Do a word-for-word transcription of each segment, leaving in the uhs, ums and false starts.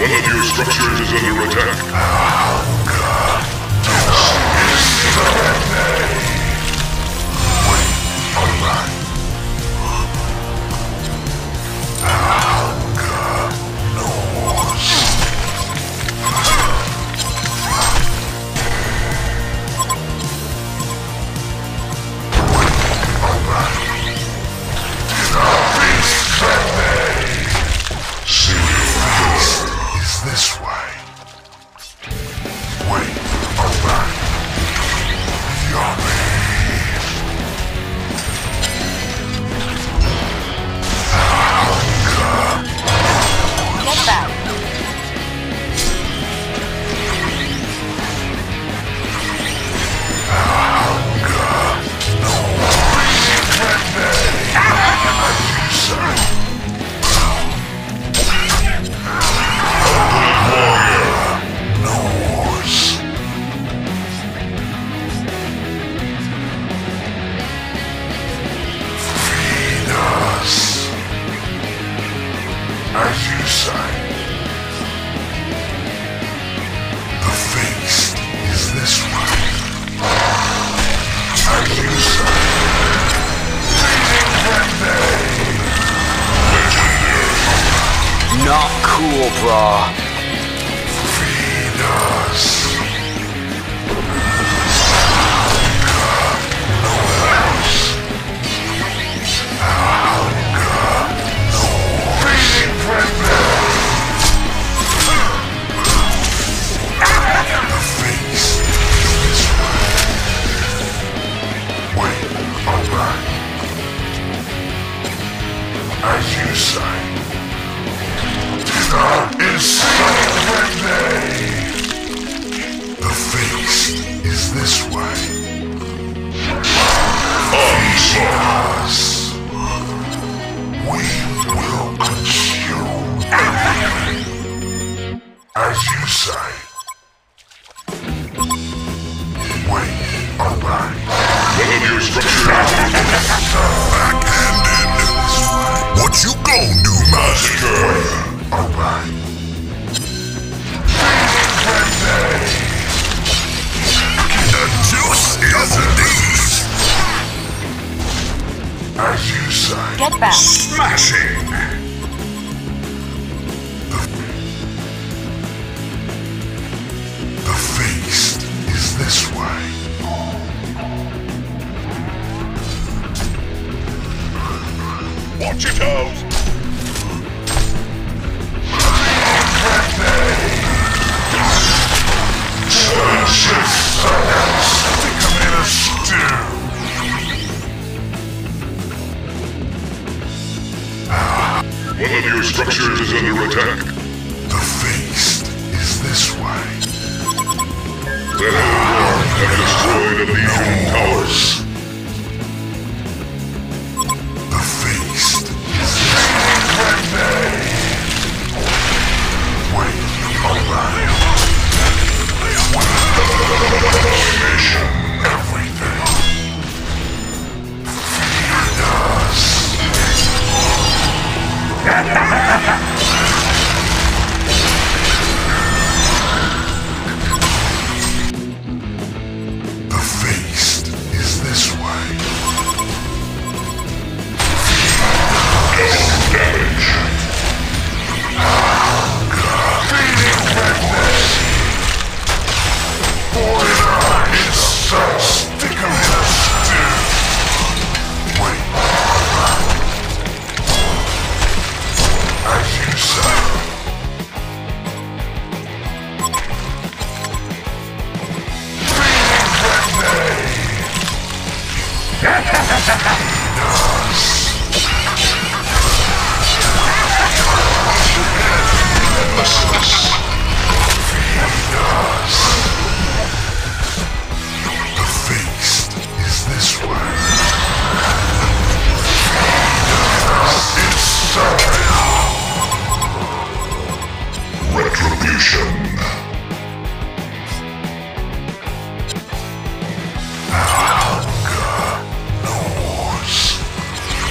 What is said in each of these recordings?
One of your structures is under attack. Not cool, brah. Feed us. As you say. The feast is this way. Feed us. We will consume everything. As you say. We obey. One of your structures. Backhanded. What you gon' do, master? Obey. The juice is indeed. As you say. Get back. Smashing. The, the feast is this way. Watch your toes. Stick them in a stew. One of your structures is under attack. The feast is this way. The Hellborn have destroyed a Legion towers. The feast is this way. Wait, alright. Mission, everything. Feed us. The feast is this way. Double damage. Feeding redness. Boiler insert. Stick 'em in a stew. Wait. As you say.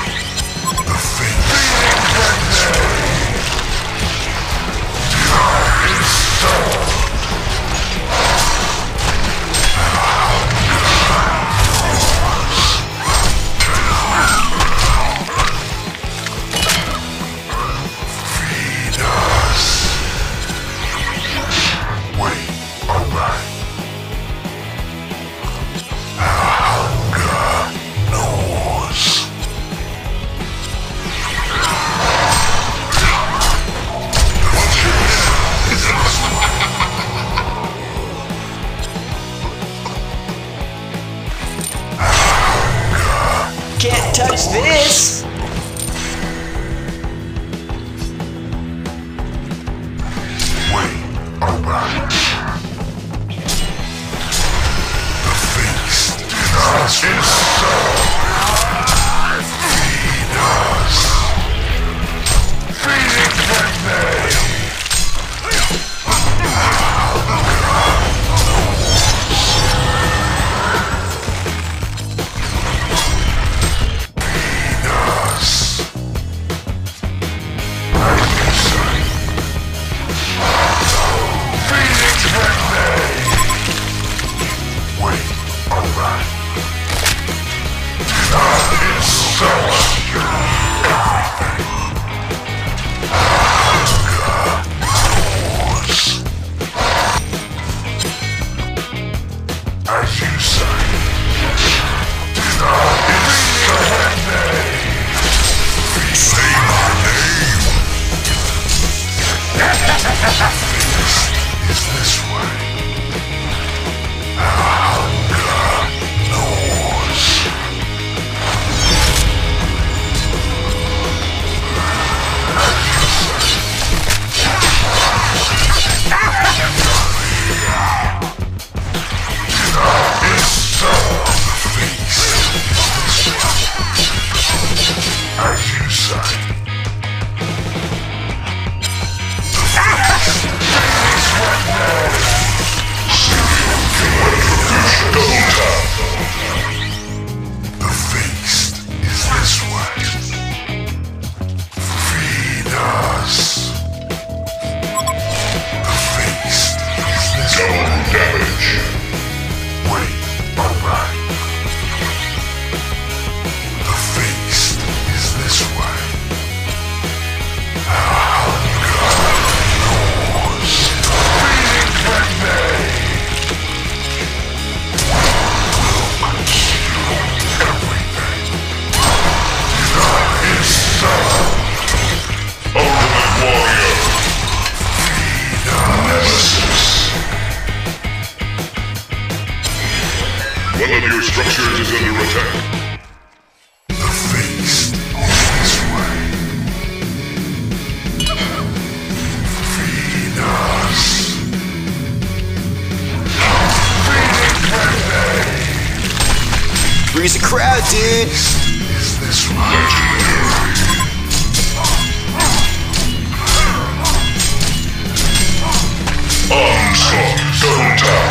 Die! What's this? Wait, alright. The feast is inside. Feed us. Feeding them they. One of your structures is under attack. The feast is this way. Feed us. Freeze the crowd, dude! Is this way. Onslaught, double tap.